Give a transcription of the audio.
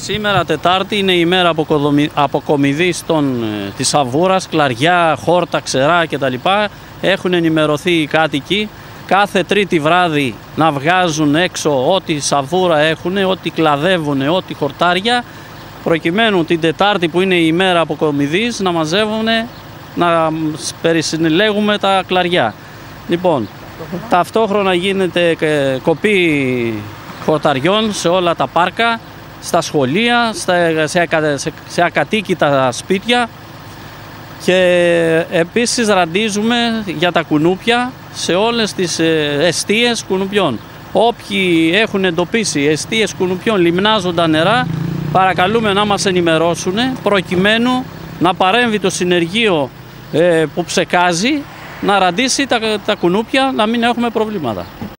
Σήμερα Τετάρτη είναι η ημέρα αποκομιδής της Σαβούρας, κλαριά, χόρτα, ξερά κτλ. Έχουν ενημερωθεί οι κάτοικοι κάθε Τρίτη βράδυ να βγάζουν έξω ό,τι σαβούρα έχουν, ό,τι κλαδεύουν, ό,τι χορτάρια, προκειμένου την Τετάρτη που είναι η ημέρα αποκομιδής να μαζεύουν, να περισυλλέγουμε τα κλαριά. Λοιπόν, ταυτόχρονα γίνεται κοπή χορταριών σε όλα τα πάρκα, στα σχολεία, σε ακατοίκητα σπίτια και επίσης ραντίζουμε για τα κουνούπια σε όλες τις εστίες κουνουπιών. Όποιοι έχουν εντοπίσει εστίες κουνουπιών λιμνάζοντα νερά, παρακαλούμε να μας ενημερώσουν προκειμένου να παρέμβει το συνεργείο που ψεκάζει να ραντίσει τα κουνούπια, να μην έχουμε προβλήματα.